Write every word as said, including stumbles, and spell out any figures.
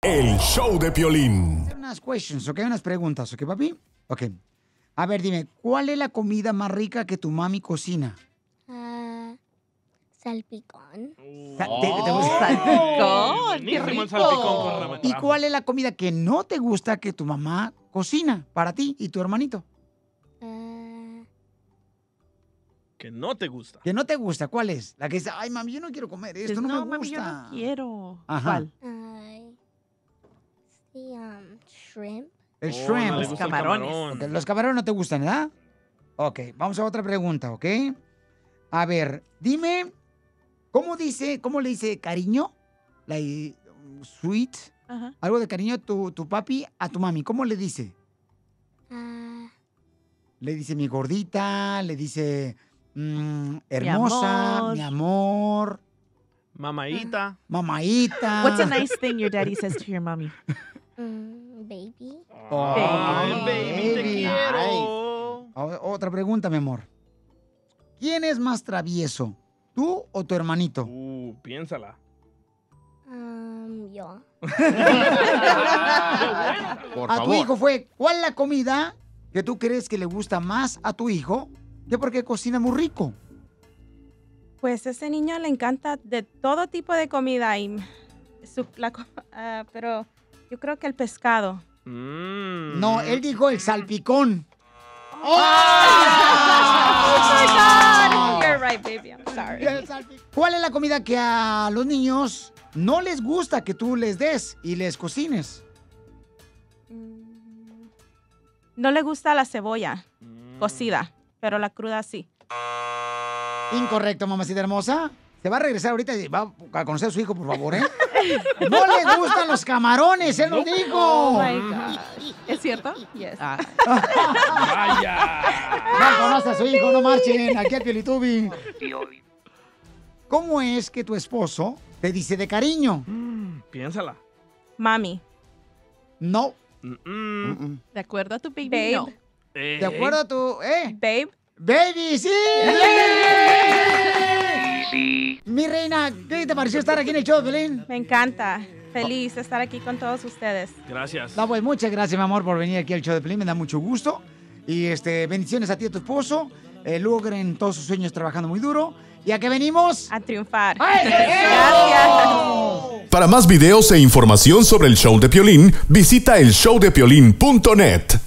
El show de Piolín. Unas questions, ¿ok? Unas preguntas, ¿ok, papi? Ok. A ver, dime, ¿cuál es la comida más rica que tu mami cocina? Ah, salpicón. Sa- ¿Te, te gusta? ¡Salpicón! ¡Qué rico! El salpicón con rama de ¿Y trabajo. cuál es la comida que no te gusta que tu mamá cocina para ti y tu hermanito? Ah, Que no te gusta. Que no te gusta, ¿cuál es? La que dice, ay, mami, yo no quiero comer esto, no, no, me mami, gusta. yo no quiero. Ajá. ¿Cuál? ay, sí, um, shrimp. El Oh, shrimp. no le Los gusta el camarones. camarón. Ok, los camarones no te gustan, ¿verdad? Ok, vamos a otra pregunta, ¿ok? A ver, dime, ¿cómo dice, cómo le dice cariño? Like, um, sweet, Ajá. algo de cariño tu, tu papi a tu mami, ¿cómo le dice? Ah, Le dice mi gordita, le dice mm, hermosa, amor. mi amor, Mamaíta. mamaíta. What's a nice thing your daddy says to your mommy? mm, baby. Oh, Ay, baby, te baby. quiero. O- Otra pregunta, mi amor. ¿Quién es más travieso, tú o tu hermanito? Uh, piénsala. Um, yo. Por A tu favor. hijo fue, ¿cuál es la comida que tú crees que le gusta más a tu hijo? Que porque cocina muy rico. Pues a ese niño le encanta de todo tipo de comida, y su- la co- ah, pero yo creo que el pescado. Mm. No, él dijo el salpicón. Oh my God! You're right, baby. I'm sorry. El salpicón. ¿Cuál es la comida que a los niños no les gusta que tú les des y les cocines? Mm, No le gusta la cebolla cocida, pero la cruda sí. Incorrecto, mamacita hermosa. Se va a regresar ahorita y va a conocer a su hijo, por favor, ¿eh? No le gustan los camarones, él lo dijo. Oh my gosh. ¿Es cierto? Yes. Ah. Vaya. No conoce a su hijo, no marchen. Aquí al Piolitubi. ¿Cómo es que tu esposo te dice de cariño? Mm, piénsala. Mami. No. Mm-mm. De acuerdo a tu baby, Babe. no. Eh, ¿De acuerdo a tu... eh? Babe. ¡Baby, sí! Mi reina, ¿qué te pareció estar aquí en el show de Piolín? Me encanta. Feliz de estar aquí con todos ustedes. Gracias. No, pues muchas gracias, mi amor, por venir aquí al show de Piolín. Me da mucho gusto. Y este, bendiciones a ti y a tu esposo. Eh, logren todos sus sueños trabajando muy duro. ¿Y a qué venimos? A triunfar. ¡Ay, Gracias. Para más videos e información sobre el show de Piolín, visita el show de piolín punto net.